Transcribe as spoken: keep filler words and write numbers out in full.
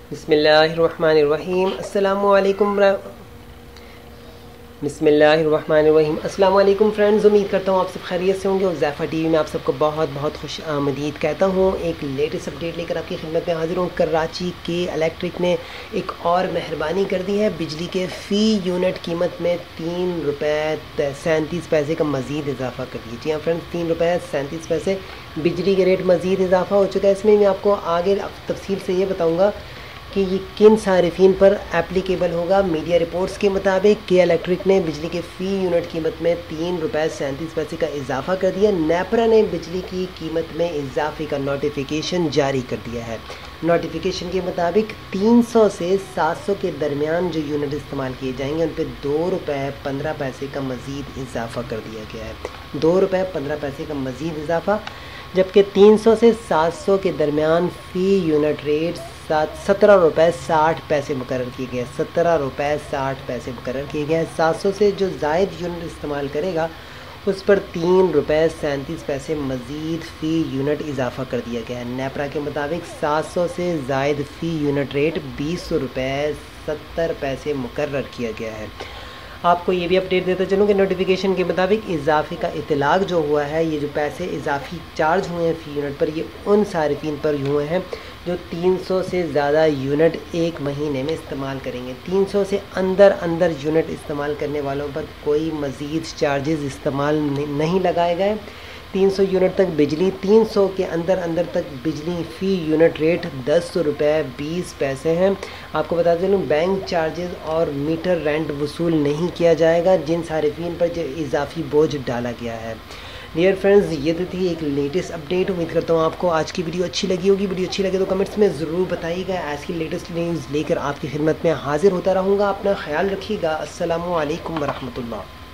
बिस्मिल्लाहिर्रहमानिर्रहीम अस्सलामुअलैकुम बिस्मिल्लाहिर्रहमानिर्रहीम अस्सलामुअलैकुम फ्रेंड्स, उम्मीद करता हूँ आप सब खैरियत से होंगे और इजाफा टीवी में आप सबको बहुत बहुत खुश आमदीद कहता हूँ। एक लेटेस्ट अपडेट लेकर आपकी खिदमत में हाजिर हूँ। कराची के इलेक्ट्रिक ने एक और मेहरबानी कर दी है। बिजली के फ़ी यूनिट कीमत में तीन रुपये सैंतीस पैसे का मज़ीद इजाफा कर दिया। जी हाँ फ्रेंड्स, तीन रुपये सैंतीस पैसे बिजली के रेट मज़ीद इजाफा हो चुका है। इसमें मैं आपको आगे तफसील से ये बताऊँगा कि ये किन सारिफिन पर एप्लीकेबल होगा। मीडिया रिपोर्ट्स के मुताबिक के इलेक्ट्रिक ने बिजली के फ़ी यूनिट कीमत में तीन रुपये सैंतीस पैसे का इजाफा कर दिया। नेपरा ने बिजली की कीमत में इजाफे का नोटिफिकेशन जारी कर दिया है। नोटिफिकेशन के मुताबिक तीन सौ से सात सौ के दरमियान जो यूनिट इस्तेमाल किए जाएंगे उन पर दो रुपये पंद्रह पैसे का मज़ीद इजाफा कर दिया गया है। दो रुपये पंद्रह पैसे का मज़ीद इजाफा, जबकि तीन सौ से सात सौ के दरमियान फ़ी यूनिट रेट सात सत्रह रुपये साठ पैसे मुकर्रर किए गए सत्रह रुपये साठ पैसे मुकर्रर किए गए हैं। सात सौ से जो जायद यूनिट इस्तेमाल करेगा उस पर तीन रुपये सैंतीस पैसे मज़ीद फ़ी यूनिट इजाफा कर दिया गया है। नेपरा के मुताबिक सात सौ से जायद फ़ी यूनिट रेट बीस रुपये सत्तर पैसे मुकर्रर किया गया है। आपको ये भी अपडेट देता चलूँ कि नोटिफिकेशन के मुताबिक इजाफे का इतलाक जो हुआ है, ये जो पैसे इजाफी चार्ज हुए हैं फ़ी यूनिट पर, ये उन सारिफिन पर हुए हैं जो तीन सौ से ज़्यादा यूनिट एक महीने में इस्तेमाल करेंगे। तीन सौ से अंदर अंदर यूनिट इस्तेमाल करने वालों पर कोई मज़ीद चार्जेस इस्तेमाल नहीं लगाए गए। तीन सौ यूनिट तक बिजली, तीन सौ के अंदर अंदर तक बिजली फ़ी यूनिट रेट दस रुपये बीस पैसे हैं। आपको बता चलूँ, बैंक चार्जेस और मीटर रेंट वसूल नहीं किया जाएगा जिन सारिफिन पर जो इजाफी बोझ डाला गया है। डियर फ्रेंड्स, ये तो थी एक लेटेस्ट अपडेट। उम्मीद करता हूँ आपको आज की वीडियो अच्छी लगी होगी। वीडियो अच्छी लगे तो कमेंट्स में ज़रूर बताइएगा। आज की लेटेस्ट न्यूज़ लेकर आपकी खिदमत में हाजिर होता रहूँगा। अपना ख्याल रखिएगा। अस्सलामु अलैकुम वरहमतुल्लाह।